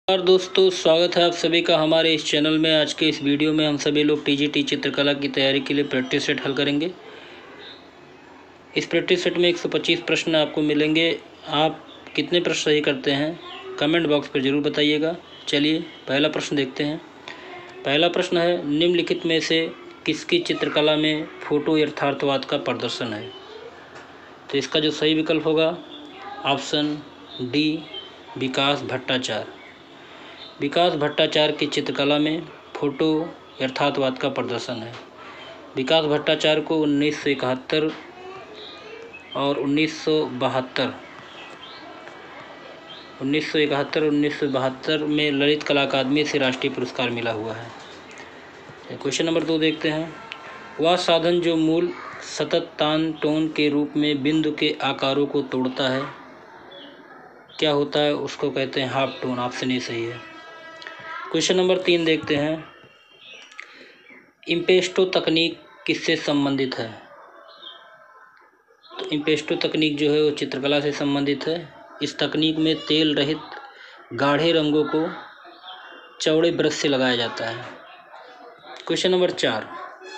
और दोस्तों, स्वागत है आप सभी का हमारे इस चैनल में। आज के इस वीडियो में हम सभी लोग टीजीटी चित्रकला की तैयारी के लिए प्रैक्टिस सेट हल करेंगे। इस प्रैक्टिस सेट में 125 प्रश्न आपको मिलेंगे। आप कितने प्रश्न सही करते हैं कमेंट बॉक्स पर ज़रूर बताइएगा। चलिए पहला प्रश्न देखते हैं। पहला प्रश्न है, निम्नलिखित में से किसकी चित्रकला में फोटो यथार्थवाद का प्रदर्शन है? तो इसका जो सही विकल्प होगा ऑप्शन डी, विकास भट्टाचार्य। विकास भट्टाचार्य की चित्रकला में फोटो यथार्थवाद का प्रदर्शन है। विकास भट्टाचार्य को 1971 और 1972 में ललित कला अकादमी से राष्ट्रीय पुरस्कार मिला हुआ है। क्वेश्चन नंबर 2 देखते हैं। वह साधन जो मूल सतत तान टोन के रूप में बिंदु के आकारों को तोड़ता है, क्या होता है? उसको कहते हैं हाफ टोन। ऑप्शन ए सही है। क्वेश्चन नंबर 3 देखते हैं। इम्पेस्टो तकनीक किससे संबंधित है? तो इम्पेस्टो तकनीक जो है वो चित्रकला से संबंधित है। इस तकनीक में तेल रहित गाढ़े रंगों को चौड़े ब्रश से लगाया जाता है। क्वेश्चन नंबर 4,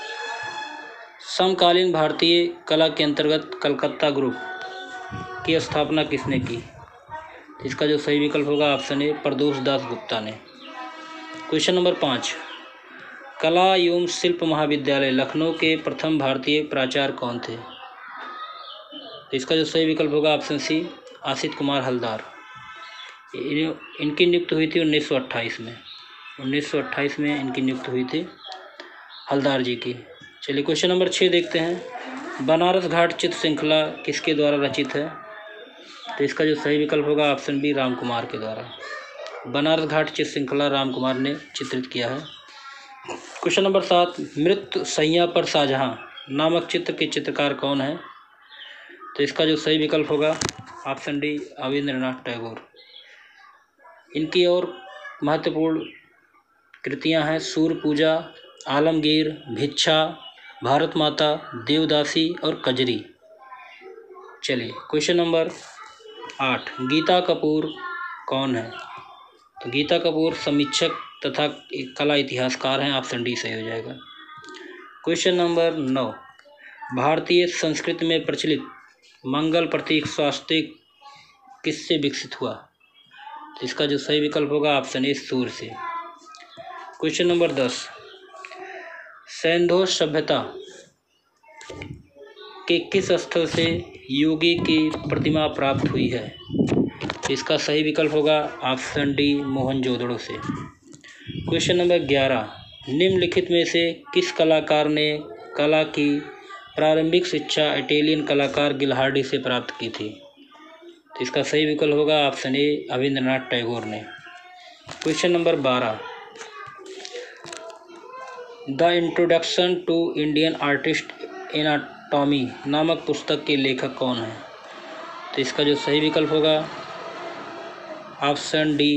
समकालीन भारतीय कला के अंतर्गत कलकत्ता ग्रुप की स्थापना किसने की? इसका जो सही विकल्प होगा ऑप्शन ए, प्रदोष दास गुप्ता ने। क्वेश्चन नंबर 5, कला एवं शिल्प महाविद्यालय लखनऊ के प्रथम भारतीय प्राचार्य कौन थे? तो इसका जो सही विकल्प होगा ऑप्शन सी, आसित कुमार हलदार। इनकी नियुक्ति हुई थी 1928 में। 1928 में इनकी नियुक्ति हुई थी हलदार जी की। चलिए क्वेश्चन नंबर 6 देखते हैं। बनारस घाट चित्र श्रृंखला किसके द्वारा रचित है? तो इसका जो सही विकल्प होगा ऑप्शन बी, राम कुमार के द्वारा। बनारस घाट चित्र श्रृंखला राम कुमार ने चित्रित किया है। क्वेश्चन नंबर 7, मृत्यु सैया पर शाहजहां नामक चित्र के चित्रकार कौन है? तो इसका जो सही विकल्प होगा ऑप्शन डी, अविंद्रनाथ टैगोर। इनकी और महत्वपूर्ण कृतियां हैं सूर्य पूजा, आलमगीर, भिक्षा, भारत माता, देवदासी और कजरी। चलिए क्वेश्चन नंबर 8, गीता कपूर कौन है? तो गीता कपूर समीक्षक तथा कला इतिहासकार हैं। ऑप्शन डी सही हो जाएगा। क्वेश्चन नंबर 9, भारतीय संस्कृति में प्रचलित मंगल प्रतीक स्वास्तिक किससे विकसित हुआ? तो इसका जो सही विकल्प होगा ऑप्शन ए, सूर्य से। क्वेश्चन नंबर 10, सैंधव सभ्यता के किस स्थल से योगी की प्रतिमा प्राप्त हुई है? इसका सही विकल्प होगा ऑप्शन डी, मोहनजोदड़ो से। क्वेश्चन नंबर 11, निम्नलिखित में से किस कलाकार ने कला की प्रारंभिक शिक्षा इटालियन कलाकार गिल्हार्डी से प्राप्त की थी? तो इसका सही विकल्प होगा ऑप्शन ए, अविंद्रनाथ टैगोर ने। Question number 12, the introduction to Indian artist anatomy नामक पुस्तक के लेखक कौन है? तो इसका जो सही विकल्प होगा option D,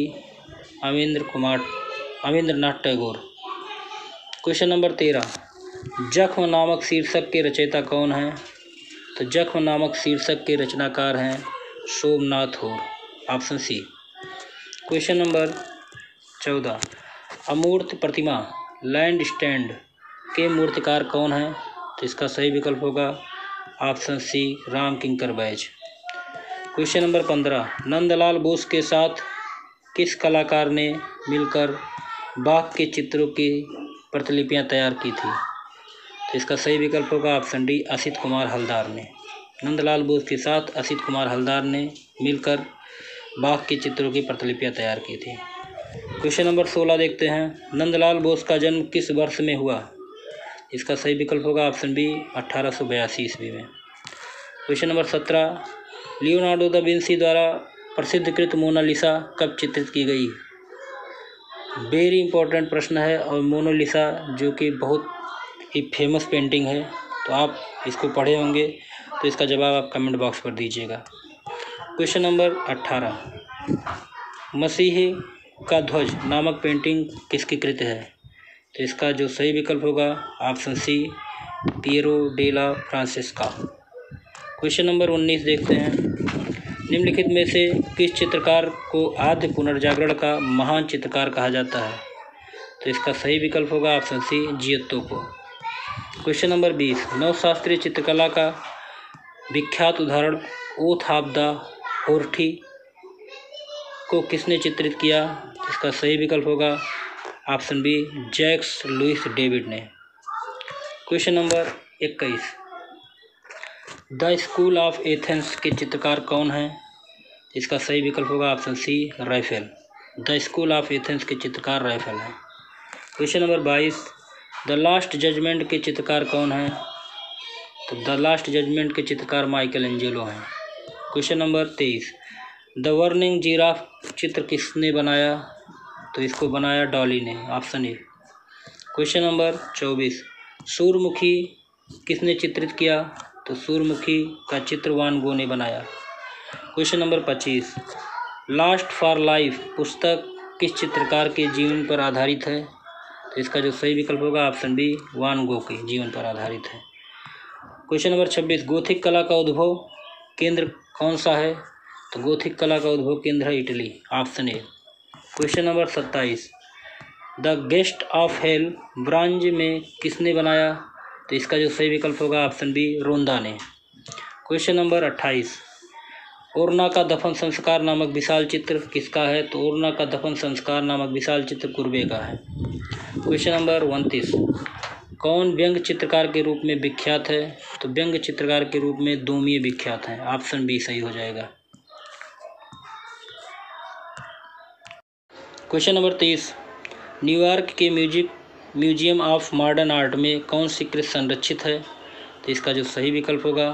Abanindranath Tagore. Question number 13, जख्म नामक शीर्षक के रचयिता कौन हैं? तो जख्म नामक शीर्षक के रचनाकार हैं सोमनाथ होर। Option C. क्वेश्चन नंबर 14, अमूर्त प्रतिमा लैंड स्टैंड के मूर्तिकार कौन हैं? तो इसका सही विकल्प होगा option C, Ram Kinkar Baij. Question number 15, Nandalal Bose के साथ किस कलाकार ने मिलकर बाघ के चित्रों की प्रतिलिपियां तैयार की थी? तो इसका सही विकल्प होगा ऑप्शन डी, असित कुमार हलदार ने। नंदलाल बोस के साथ असित कुमार हलदार ने मिलकर बाघ के चित्रों की प्रतिलिपियां तैयार की थी। क्वेश्चन नंबर 16 देखते हैं। नंदलाल बोस का जन्म किस वर्ष में हुआ? इसका सही विकल्प होगा ऑप्शन बी, 1882 ईस्वी में। Question number 17, Leonardo da Vinci द्वारा प्रसिद्धकृत मोनालिसा कब चित्रित की गई? वेरी इंपॉर्टेंट प्रश्न है और मोनालिसा जो कि बहुत ही फेमस पेंटिंग है, तो आप इसको पढ़े होंगे, तो इसका जवाब आप कमेंट बॉक्स पर दीजिएगा। क्वेश्चन नंबर 18, मसीही का ध्वज नामक पेंटिंग किसकी कृति है? तो इसका जो सही विकल्प होगा option C, Piero della Francesca. Question number 19 देखते हैं। निम्नलिखित में से किस चित्रकार को आद्य पुनर्जागरण का महान चित्रकार कहा जाता है? तो इसका सही विकल्प होगा ऑप्शन सी जियोत्तो को। क्वेश्चन नंबर 20, नवशास्त्रीय चित्रकला का विख्यात उदाहरण ओथ ऑफ द होर्ठी को किसने चित्रित किया? इसका सही विकल्प होगा option B Jacques Louis David ने। Question number 21, the school of Athens के चित्रकार कौन हैं? इसका सही विकल्प होगा option C Raphael. The school of Athens के चित्रकार राइफेल हैं। Question number 22, the last judgment के चित्रकार कौन हैं? तो द लास्ट जजमेंट के चित्रकार माइकल एंजेलो हैं। Question number 23, the burning giraffe चित्र किसने बनाया? तो इसको बनाया डॉली ने, ऑप्शन ए। क्वेश्चन नंबर 24, सूर्यमुखी किसने चित्रित किया? तो सूर्यमुखी का चित्र वान गो ने बनाया। Question number 25, lust for life पुस्तक किस चित्रकार के जीवन पर आधारित है? तो इसका जो सही विकल्प होगा ऑप्शन बी वान गो के जीवन पर आधारित है। क्वेश्चन नंबर 26, गोथिक कला का उद्भव केंद्र कौन सा है? तो गोथिक कला का उद्भव केंद्र है Italy, option A. Question number 27, the गेस्ट ऑफ हेल ब्रांज में किसने बनाया? तो इसका जो सही विकल्प होगा ऑप्शन बी रोंदा ने। क्वेश्चन नंबर 28, ओरना का दफन संस्कार नामक विशाल चित्र किसका है? तो ओरना का दफन संस्कार नामक विशाल चित्र कुर्बे का है। क्वेश्चन नंबर 29, कौन व्यंग्य चित्रकार के रूप में विख्यात है? तो व्यंग्य चित्रकार के रूप में दोमिये विख्यात हैं, ऑप्शन बी सही हो जाएगा। क्वेश्चन नंबर 30, न्यूयॉर्क York museum of modern art में कौन सी कृति संरक्षित है? तो इसका जो सही विकल्प होगा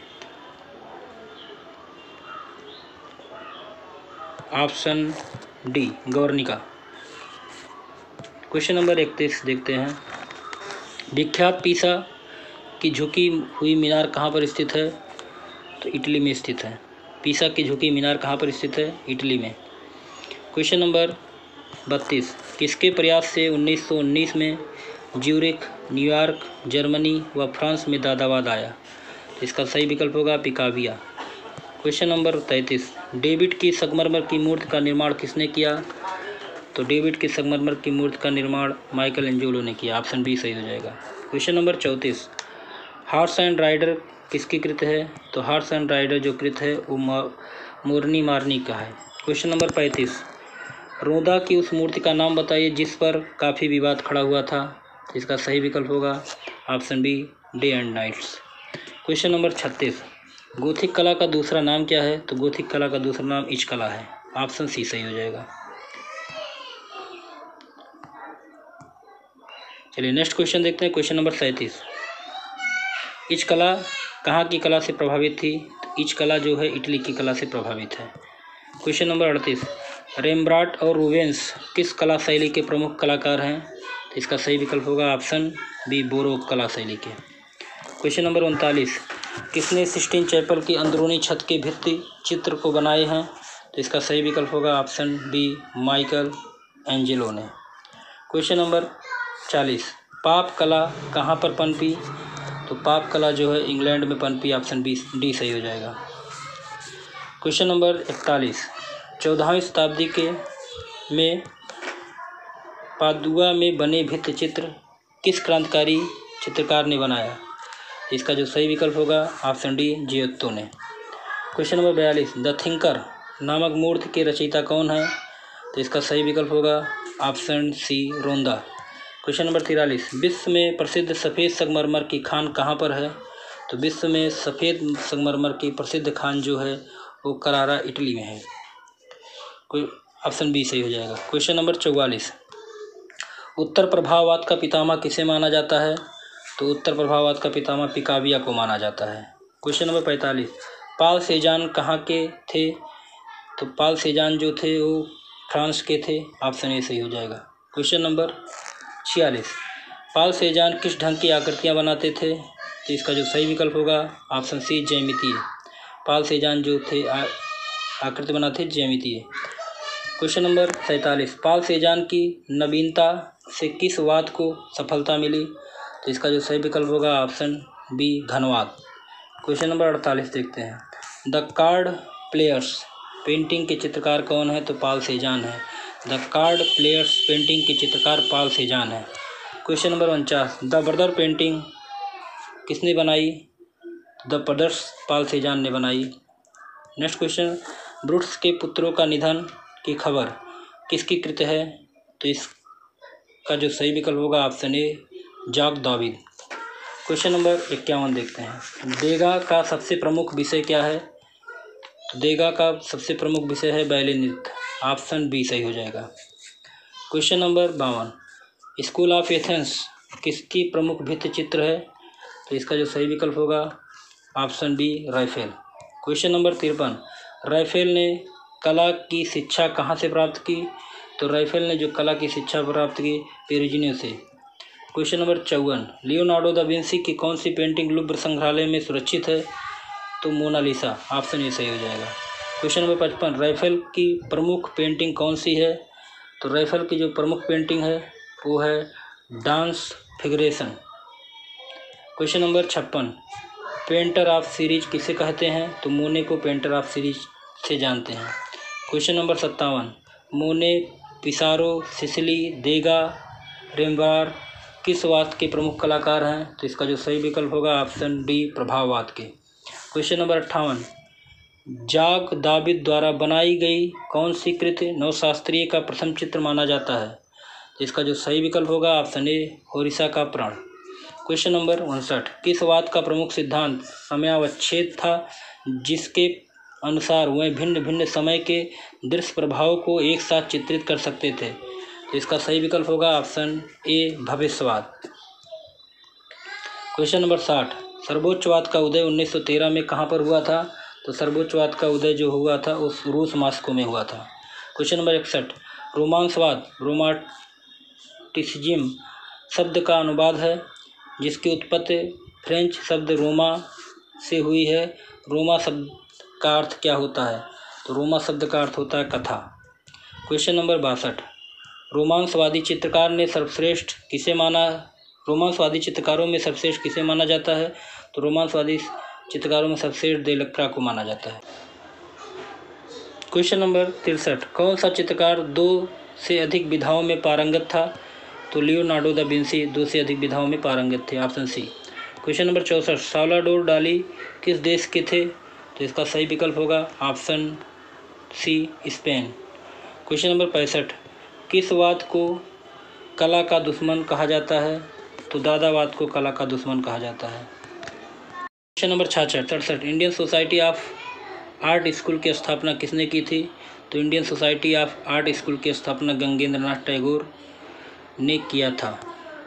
option D Guernica. Question number 31 देखते हैं, विख्यात पीसा की झुकी हुई मीनार कहाँ पर स्थित है? तो इटली में स्थित है। पीसा की झुकी मीनार कहाँ पर स्थित है? इटली में। क्वेश्चन नंबर 32, किसके प्रयास से 1919 में ज्यूरिख, न्यूयॉर्क, जर्मनी व फ्रांस में दादावाद आया? इसका सही विकल्प होगा पिकाविया। क्वेश्चन नंबर 33, डेविड की संगमरमर की मूर्ति का निर्माण किसने किया? तो डेविड की संगमरमर की मूर्ति का निर्माण माइकल एंजेलो ने किया, ऑप्शन बी सही हो जाएगा। Question number 34, horse and rider किसकी कृत है? तो हॉर्स एंड राइडर जो कृत है वो मोरनी मारनी का है। क्वेश्चन नंबर 35, रोदा की उस मूर्ति का नाम बताइए जिस पर काफ़ी विवाद खड़ा हुआ था? इसका सही विकल्प होगा option B day and nights. Question number 36, Gothic कला का दूसरा नाम क्या है? तो गोथिक कला का दूसरा नाम इच कला है, ऑप्शन सी सही हो जाएगा। चलिए नेक्स्ट क्वेश्चन देखते हैं। क्वेश्चन नंबर 37, इच कला कहाँ की कला से प्रभावित थी? तो इच कला जो है इटली की कला से प्रभावित है। क्वेश्चन नंबर 38, रेम्ब्रांट और रूबेंस किस कला शैली के प्रमुख कलाकार हैं? तो इसका सही विकल्प होगा ऑप्शन बी बोरोक कला शैली के। क्वेश्चन नंबर 39, किसने सिस्टीन चैपल की अंदरूनी छत के भित्ति चित्र को बनाए हैं? तो इसका सही विकल्प होगा ऑप्शन बी माइकल एंजेलो ने। क्वेश्चन नंबर 40, पाप कला कहाँ पर पनपी? तो पाप कला जो है इंग्लैंड में पनपी, ऑप्शन बी डी सही हो जाएगा। क्वेश्चन नंबर 41, 14वीं शताब्दी में पादुआ में बने भित्ति चित्र किस क्रांतिकारी चित्रकार ने बनाया? इसका जो सही विकल्प होगा ऑप्शन डी जियोत्तो ने। क्वेश्चन नंबर 42, द थिंकर नामक मूर्ति के रचयिता कौन है? तो इसका सही विकल्प होगा ऑप्शन सी रोंदा। क्वेश्चन नंबर 43, विश्व में प्रसिद्ध सफ़ेद संगमरमर की खान कहाँ पर है? तो विश्व में सफ़ेद संगमरमर की प्रसिद्ध खान जो है वो करारा इटली में है, कोई ऑप्शन बी सही हो जाएगा। क्वेश्चन नंबर 44, उत्तर प्रभाववाद का पितामह किसे माना जाता है? तो उत्तर प्रभाववाद का पितामह पिकाविया को माना जाता है। क्वेश्चन नंबर 45, पाल सेजान कहाँ के थे? तो पाल सेजान जो थे वो फ्रांस के थे, ऑप्शन ए सही हो जाएगा। क्वेश्चन नंबर 46, पाल सेजान किस ढंग की आकृतियाँ बनाते थे? तो इसका जो सही विकल्प होगा ऑप्शन सी ज्यामितीय। पाल सेजान जो थे आकृति बनाते ज्यामितीय। क्वेश्चन नंबर 47, पाल सेजान की नवीनता से किस वाद को सफलता मिली? तो इसका जो सही विकल्प होगा ऑप्शन बी घनवाद। क्वेश्चन नंबर 48 देखते हैं, द कार्ड प्लेयर्स पेंटिंग के चित्रकार कौन है? तो पाल सेजान है। द कार्ड प्लेयर्स पेंटिंग के चित्रकार पाल सेजान है। Question number 49, the brother painting किसने बनाई? द ब्रदर्स पाल सेजान ने बनाई। नेक्स्ट क्वेश्चन, ब्रुट्स के पुत्रों का निधन की खबर किसकी कृत है? तो इसका जो सही विकल्प होगा ऑप्शन ए जाक दाविद। क्वेश्चन नंबर 51 देखते हैं, देगा का सबसे प्रमुख विषय क्या है? तो देगा का सबसे प्रमुख विषय है बैले नृत्य, ऑप्शन बी सही हो जाएगा। Question number 52, school of Athens किसकी प्रमुख भित्ति चित्र है? तो इसका जो सही विकल्प होगा option B Raphael. Question number 53, Raphael ने कला की शिक्षा कहाँ से प्राप्त की? तो राइफेल ने जो कला की शिक्षा प्राप्त की पेरिजिनियो से। Question number 54, Leonardo da Vinci की कौन सी पेंटिंग लुव्र संग्रहालय में सुरक्षित है? तो मोनालिसा, ऑप्शन ए सही हो जाएगा। क्वेश्चन नंबर 55, राइफेल की प्रमुख पेंटिंग कौन सी है? तो राइफेल की जो प्रमुख पेंटिंग है वो है dance figuration. Question number 56, painter of series किसे कहते हैं? तो मोने को पेंटर ऑफ सीरीज से जानते हैं। क्वेश्चन नंबर 57, मोने, पिसारो, सिसिली, देगा, रेम्बार किस वाद के प्रमुख कलाकार हैं? तो इसका जो सही विकल्प होगा ऑप्शन डी प्रभाववाद के। क्वेश्चन नंबर 58, जाक दाविद द्वारा बनाई गई कौन सी कृति नवशास्त्रीय का प्रथम चित्र माना जाता है? तो इसका जो सही विकल्प होगा ऑप्शन ए होरिसा का प्राण। क्वेश्चन नंबर 59, किस वाद का प्रमुख सिद्धांत समयावच्छेद था, जिसके अनुसार वह भिन्न भिन्न समय के दृश्य प्रभावों को एक साथ चित्रित कर सकते थे? तो इसका सही विकल्प होगा ऑप्शन ए भविष्यवाद। क्वेश्चन नंबर 60, सर्वोच्चवाद का उदय 1913 में कहाँ पर हुआ था? तो सर्वोच्चवाद का उदय जो हुआ था उस रूस मॉस्को में हुआ था। क्वेश्चन नंबर 61, रोमांसवाद रोमांटिसिज्म शब्द का अनुवाद है जिसकी उत्पत्ति फ्रेंच शब्द रोमा से हुई है। रोमा शब्द का अर्थ क्या होता है? तो रोमा शब्द का अर्थ होता है कथा। क्वेश्चन नंबर 62, रोमांसवादी चित्रकार ने सर्वश्रेष्ठ किसे माना? रोमांसवादी चित्रकारों में सर्वश्रेष्ठ किसे माना जाता है? तो रोमांसवादी चित्रकारों में सर्वश्रेष्ठ देलक्रा को माना जाता है। क्वेश्चन नंबर 63, कौन सा चित्रकार 2 से अधिक विधाओं में पारंगत था? तो लियोनार्डो दा विंसी 2 से अधिक विधाओं में पारंगत थे, option C. Question number 64, Salvador Dali किस देश के थे? तो इसका सही विकल्प होगा option C Spain. Question number 65, किस वाद को कला का दुश्मन कहा जाता है? तो दादावाद को कला का दुश्मन कहा जाता है। Question number 66, Indian society of art school की स्थापना किसने की थी? तो Indian society of art school की स्थापना गंगेंद्र नाथ टैगोर ने किया था।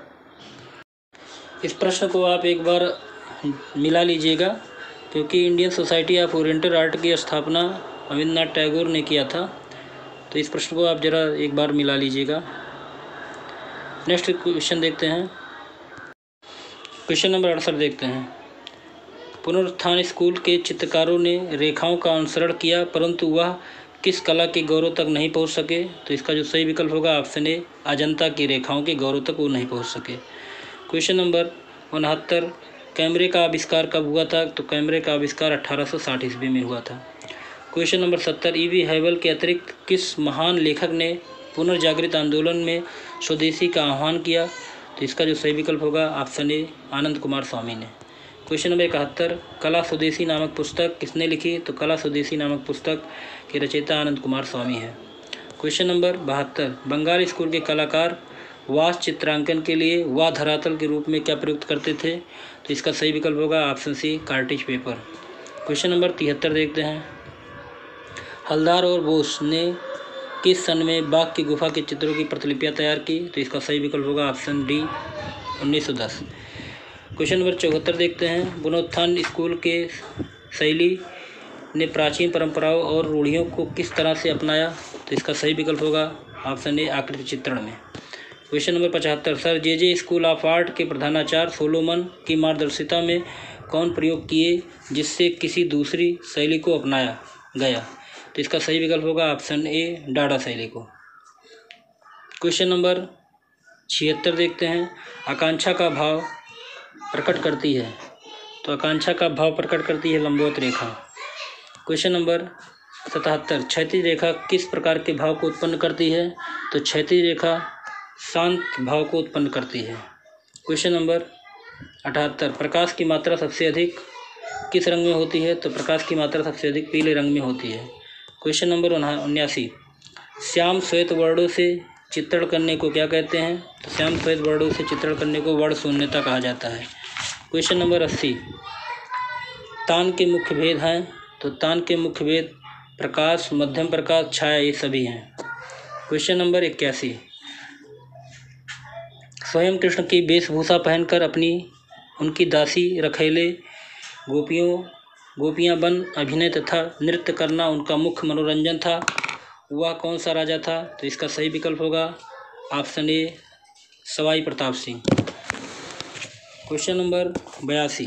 इस प्रश्न को आप एक बार मिला लीजिएगा क्योंकि Indian society of oriental art की स्थापना रविन्द्रनाथ टैगोर ने किया था, तो इस प्रश्न को आप जरा एक बार मिला लीजिएगा। नेक्स्ट क्वेश्चन देखते हैं, क्वेश्चन नंबर 68 देखते हैं, पुनरुत्थान स्कूल के चित्रकारों ने रेखाओं का अनुसरण किया परंतु वह किस कला के गौरव तक नहीं पहुंच सके? तो इसका जो सही विकल्प होगा ऑप्शन ए अजंता की रेखाओं के गौरव तक वो नहीं पहुंच सके। क्वेश्चन नंबर 69, कैमरे का आविष्कार कब हुआ था? तो कैमरे का आविष्कार 1860 ईस्वी में हुआ था। Question number 70, EV. हैवल के अतिरिक्त किस महान लेखक ने पुनर्जागृत आंदोलन में स्वदेशी का आह्वान किया? तो इसका जो सही विकल्प होगा ऑप्शन ए आनंद कुमार स्वामी ने। क्वेश्चन नंबर 71, कला स्वदेशी नामक पुस्तक किसने लिखी? तो कला स्वदेशी नामक पुस्तक के रचयिता आनंद कुमार स्वामी है। क्वेश्चन नंबर 72, बंगाल स्कूल के कलाकार वास चित्रांकन के लिए वा धरातल के रूप में क्या प्रयुक्त करते थे? तो इसका सही विकल्प होगा option C cartridge paper. Question number 73 देखते हैं, हलदार और बोस ने किस सन में बाघ की गुफा के चित्रों की प्रतिलिपियां तैयार की? तो इसका सही विकल्प होगा ऑप्शन डी 1910। क्वेश्चन नंबर 74 देखते हैं, पुनरुत्थान स्कूल के शैली ने प्राचीन परंपराओं और रूढ़ियों को किस तरह से अपनाया? तो इसका सही विकल्प होगा ऑप्शन ए आकृति चित्रण में। Question number 75, sir J school of art के प्रधानाचार्य सोलोमन की मार्गदर्शिता में कौन प्रयोग किए जिससे किसी दूसरी शैली को अपनाया गया? तो इसका सही विकल्प होगा ऑप्शन ए डाडा शैली को। क्वेश्चन नंबर 76 देखते हैं, आकांक्षा का भाव प्रकट करती है, तो आकांक्षा का भाव प्रकट करती है लंबवत रेखा। क्वेश्चन नंबर 77, क्षैतिज रेखा किस प्रकार के भाव को उत्पन्न करती है? तो क्षैतिज रेखा शांत भाव को उत्पन्न करती है। क्वेश्चन नंबर 78, प्रकाश की मात्रा सबसे अधिक किस रंग में होती है? तो प्रकाश की मात्रा सबसे अधिक पीले रंग में होती है। क्वेश्चन नंबर 79, श्याम श्वेत वर्णों से चित्रण करने को क्या कहते हैं? तो श्याम श्वेत वर्णों से चित्रण करने को वर्ण शून्यता कहा जाता है। क्वेश्चन नंबर 80, तान के मुख्य भेद हैं? तो तान के मुख्य भेद प्रकाश, मध्यम प्रकाश, छाया, ये सभी हैं। क्वेश्चन नंबर 81, स्वयं कृष्ण की वेशभूषा पहनकर उनकी दासी रखैले गोपियाँ बन अभिनय तथा नृत्य करना उनका मुख्य मनोरंजन था। वह कौन सा राजा था? तो इसका सही विकल्प होगा option A, Sawai Pratap Singh. Question number 82,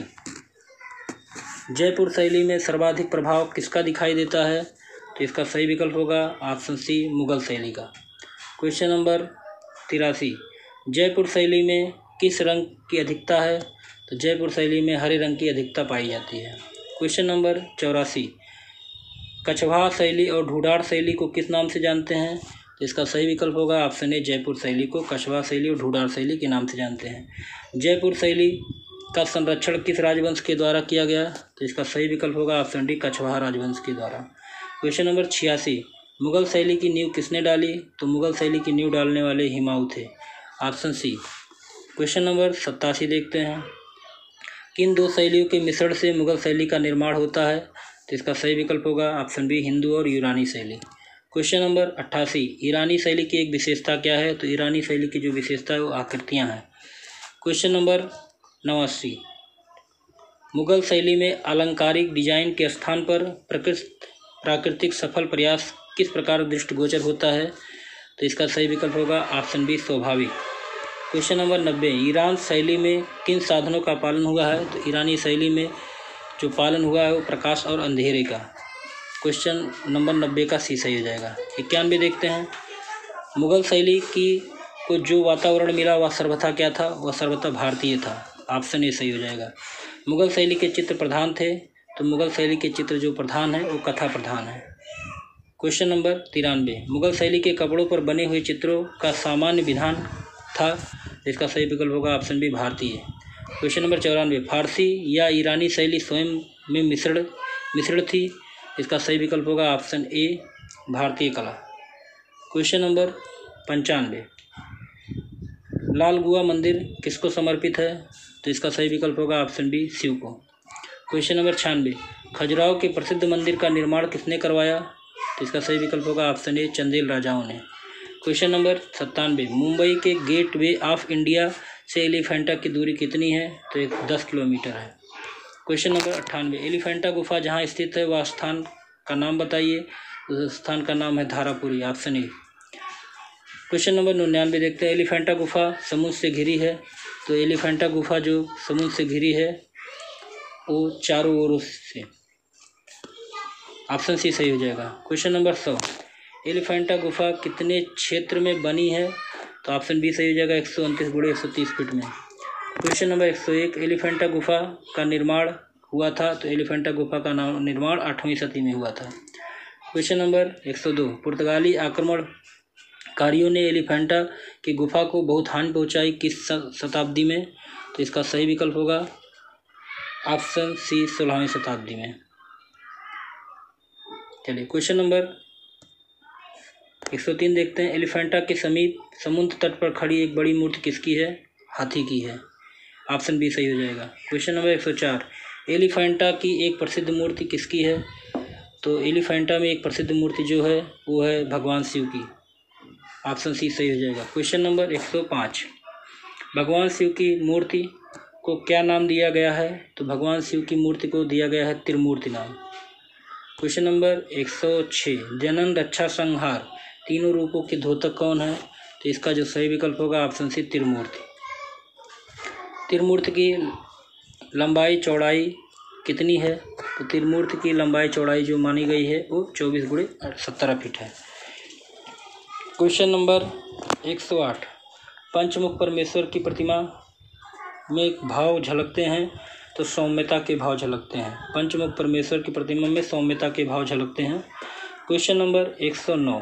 Jaipur शैली में सर्वाधिक प्रभाव किसका दिखाई देता है? तो इसका सही विकल्प होगा ऑप्शन सी, मुगल शैली का। क्वेश्चन नंबर 83, जयपुर शैली में किस रंग की अधिकता है? तो जयपुर शैली में हरे रंग की अधिकता पाई जाती है। क्वेश्चन नंबर 84, कछवाहा शैली और ढूढ़ाड़ शैली को किस नाम से जानते हैं? तो इसका सही विकल्प होगा ऑप्शन ए, जयपुर शैली को कछवाहा शैली और ढूढ़ाड़ शैली के नाम से जानते हैं। जयपुर शैली का संरक्षण किस राजवंश के द्वारा किया गया? तो इसका सही विकल्प होगा ऑप्शन डी, कछवाहा राजवंश के द्वारा। क्वेश्चन नंबर 86, मुगल शैली की नींव किसने डाली? तो मुगल शैली की नींव डालने वाले हुमायूं थे, ऑप्शन सी। क्वेश्चन नंबर 87 देखते हैं, किन दो शैलियों के मिश्रण से मुगल शैली का निर्माण होता है? तो इसका सही विकल्प होगा ऑप्शन बी, हिंदू और यूनानी शैली। क्वेश्चन नंबर 88, ईरानी शैली की एक विशेषता क्या है? तो ईरानी शैली की जो विशेषता है वो आकृतियाँ हैं। क्वेश्चन नंबर 89, मुगल शैली में अलंकारिक डिजाइन के स्थान पर प्राकृतिक सफल प्रयास किस प्रकार दृष्टिगोचर होता है? तो इसका सही विकल्प होगा ऑप्शन बी, स्वाभाविक। क्वेश्चन नंबर 90, ईरान शैली में किन साधनों का पालन हुआ है? तो ईरानी शैली में जो पालन हुआ है वो प्रकाश और अंधेरे का। क्वेश्चन नंबर 90 का सी सही हो जाएगा। 91 देखते हैं, मुगल शैली को जो वातावरण मिला वह सर्वथा क्या था? वह सर्वथा भारतीय था, ऑप्शन ए सही हो जाएगा। मुगल शैली के चित्र प्रधान थे, तो मुगल शैली के चित्र जो प्रधान है वो कथा प्रधान है। क्वेश्चन नंबर 93, मुगल शैली के कपड़ों पर बने हुए चित्रों का सामान्य विधान था, इसका सही विकल्प होगा ऑप्शन बी, भारतीय। क्वेश्चन नंबर 94, फारसी या ईरानी शैली स्वयं में मिश्रण थी, इसका सही विकल्प होगा ऑप्शन ए, भारतीय कला। क्वेश्चन नंबर 95, लाल गुआ मंदिर किसको समर्पित है? तो इसका सही विकल्प होगा ऑप्शन बी, शिव को। क्वेश्चन नंबर 96, खजुराहो के प्रसिद्ध मंदिर का निर्माण किसने करवाया? तो इसका सही विकल्प होगा ऑप्शन ए, चंदेल राजाओं ने। क्वेश्चन नंबर 97, मुंबई के गेट वे ऑफ इंडिया से एलिफेंटा की दूरी कितनी है? तो 10 किलोमीटर है। क्वेश्चन नंबर 98, एलिफेंटा गुफा जहाँ स्थित है वह स्थान का नाम बताइए। उस स्थान का नाम है Dharapuri, option A. Question number 99 देखते हैं, एलिफेंटा गुफा समुद्र से घिरी है, तो एलिफेंटा गुफा जो समुद्र से घिरी है वो चारों ओरों से, ऑप्शन सी सही हो जाएगा। क्वेश्चन नंबर 100, एलिफेंटा गुफा कितने क्षेत्र में बनी है? तो ऑप्शन बी सही हो जाएगा, 129 × 130 फीट में। क्वेश्चन नंबर 101, एलिफेंटा गुफा का निर्माण हुआ था, तो एलिफेंटा गुफा का निर्माण 8वीं सदी में हुआ था। क्वेश्चन नंबर 102, पुर्तगाली आक्रमणकारियों ने एलिफेंटा की गुफा को बहुत हानि पहुंचाई किस शताब्दी में? तो इसका सही विकल्प होगा ऑप्शन सी, 16वीं शताब्दी में। चलिए क्वेश्चन नंबर 103 देखते हैं, एलिफेंटा के समीप समुद्र तट पर खड़ी एक बड़ी मूर्ति किसकी है? हाथी की है, ऑप्शन बी सही हो जाएगा। क्वेश्चन नंबर 104, एलिफेंटा की एक प्रसिद्ध मूर्ति किसकी है? तो एलिफेंटा में एक प्रसिद्ध मूर्ति जो है वो है भगवान शिव की, ऑप्शन सी सही हो जाएगा। क्वेश्चन नंबर 105, भगवान शिव की मूर्ति को क्या नाम दिया गया है? तो भगवान शिव की मूर्ति को दिया गया है त्रिमूर्ति नाम। क्वेश्चन नंबर 106, जनन रक्षा संहार तीनों रूपों के द्योतक कौन है? तो इसका जो सही विकल्प होगा ऑप्शन सी, त्रिमूर्ति। त्रिमूर्ति की लंबाई चौड़ाई कितनी है? तो त्रिमूर्ति की लंबाई चौड़ाई जो मानी गई है वो 24 × 17 फीट है। क्वेश्चन नंबर 108, पंचमुख परमेश्वर की प्रतिमा में भाव झलकते हैं, तो सौम्यता के भाव झलकते हैं। पंचमुख परमेश्वर की प्रतिमा में सौम्यता के भाव झलकते हैं। क्वेश्चन नंबर 109,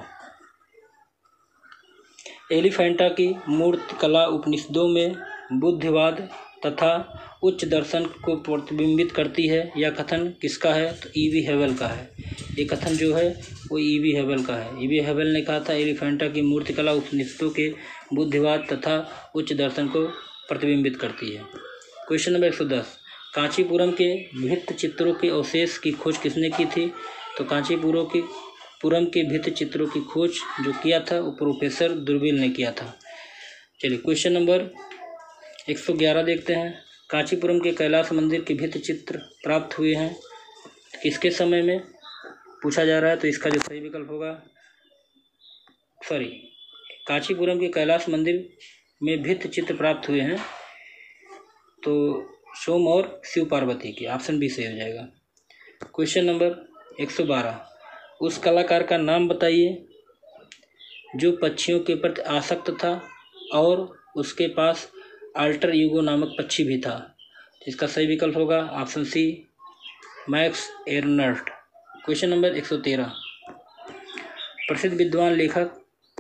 एलिफेंटा की मूर्तिकला उपनिषदों में बुद्धिवाद तथा उच्च दर्शन को प्रतिबिंबित करती है। यह कथन किसका है? तो ईवी हेवल का है। ये कथन जो है वो ईवी हेवल का है। ईवी हेवल ने कहा था एलिफेंटा की मूर्तिकला उपनिषदों के बुद्धिवाद तथा उच्च दर्शन को प्रतिबिंबित करती है। क्वेश्चन नंबर 110, कांचीपुरम के भित्त चित्रों के अवशेष की खोज किसने की थी? तो कांचीपुरम के भित्त चित्रों की खोज जो किया था वो प्रोफेसर दुर्बिल ने किया था। चलिए क्वेश्चन नंबर 111 देखते हैं। कांचीपुरम के कैलाश मंदिर के भित्त चित्र प्राप्त हुए हैं किसके समय में पूछा जा रहा है? तो इसका जो सही विकल्प होगा, कांचीपुरम के कैलाश मंदिर में भित्त चित्र प्राप्त हुए हैं तो सोम और शिव पार्वती के, ऑप्शन बी सही हो जाएगा। क्वेश्चन नंबर 112, उस कलाकार का नाम बताइए जो पक्षियों के प्रति आसक्त था और उसके पास अल्टर ईगो नामक पक्षी भी था। इसका सही विकल्प होगा option C, Max Ernst. Question number 113, प्रसिद्ध विद्वान लेखक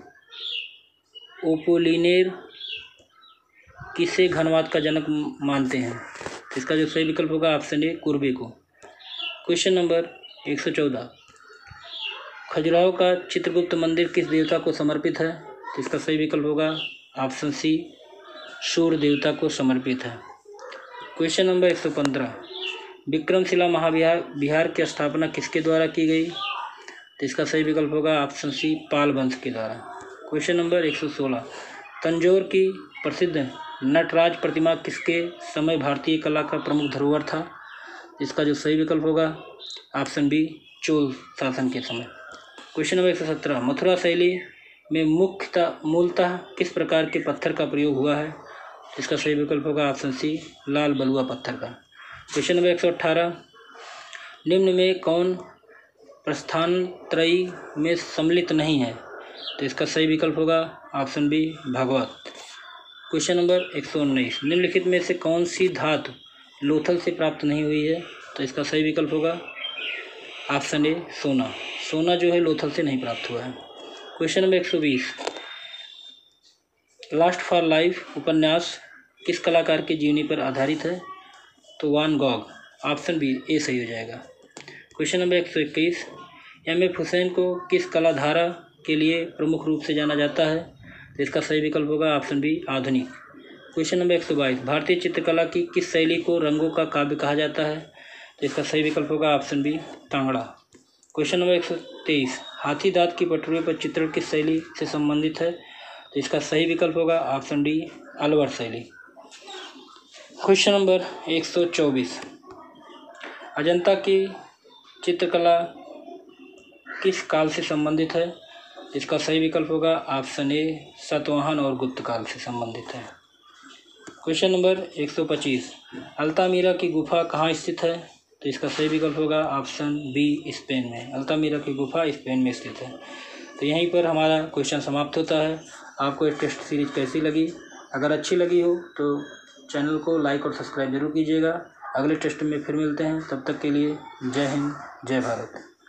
ओपोलिनेर किसे घनवाद का जनक मानते हैं? इसका जो सही विकल्प होगा ऑप्शन ए, कुर्बे को। क्वेश्चन नंबर 114, खजुराहो का चित्रगुप्त मंदिर किस देवता को समर्पित है? इसका सही विकल्प होगा ऑप्शन सी, सूर्य देवता को समर्पित है। क्वेश्चन नंबर 115, विक्रमशिला महाविहार की स्थापना किसके द्वारा की गई? तो इसका सही विकल्प होगा ऑप्शन सी, पाल वंश के द्वारा। क्वेश्चन नंबर 116, तंजौर की प्रसिद्ध नटराज प्रतिमा किसके समय भारतीय कला का प्रमुख धरोहर था? इसका जो सही विकल्प होगा ऑप्शन बी, चोल शासन के समय। क्वेश्चन नंबर 117, मथुरा शैली में मूलतः किस प्रकार के पत्थर का प्रयोग हुआ है? इसका सही विकल्प होगा ऑप्शन सी, लाल बलुआ पत्थर का। क्वेश्चन नंबर 118, निम्न में कौन प्रस्थानत्रयी में सम्मिलित नहीं है? तो इसका सही विकल्प होगा option B, Bhagwat. Question number 119, निम्नलिखित में से कौन सी धातु लोथल से प्राप्त नहीं हुई है? तो इसका सही विकल्प होगा ऑप्शन ए, सोना। सोना जो है लोथल से नहीं प्राप्त हुआ है। Question number 120, lust for life उपन्यास किस कलाकार की जीवनी पर आधारित है? तो Van Gogh, option B, A सही हो जाएगा। Question number 121, MF. हुसैन को किस कलाधारा के लिए प्रमुख रूप से जाना जाता है? तो इसका सही विकल्प होगा ऑप्शन बी, आधुनिक। क्वेश्चन नंबर 122, भारतीय चित्रकला की किस शैली को रंगों का काव्य कहा जाता है? तो इसका सही विकल्प होगा option B, Kangra. Question number 123, हाथी दांत की पटरियों पर चित्रण किस शैली से संबंधित है? तो इसका सही विकल्प होगा ऑप्शन डी, अलवर शैली। क्वेश्चन नंबर 124, अजंता की चित्रकला किस काल से संबंधित है? इसका सही विकल्प होगा ऑप्शन ए, सातवाहन और गुप्त काल से संबंधित है। क्वेश्चन नंबर 125, अल्तामीरा की गुफा कहाँ स्थित है? तो इसका सही विकल्प होगा ऑप्शन बी, स्पेन में। अल्तामीरा की गुफा स्पेन में स्थित है। तो यहीं पर हमारा क्वेश्चन समाप्त होता है। आपको ये टेस्ट सीरीज कैसी लगी? अगर अच्छी लगी हो तो चैनल को लाइक और सब्सक्राइब जरूर कीजिएगा। अगले टेस्ट में फिर मिलते हैं, तब तक के लिए जय हिंद, जय भारत।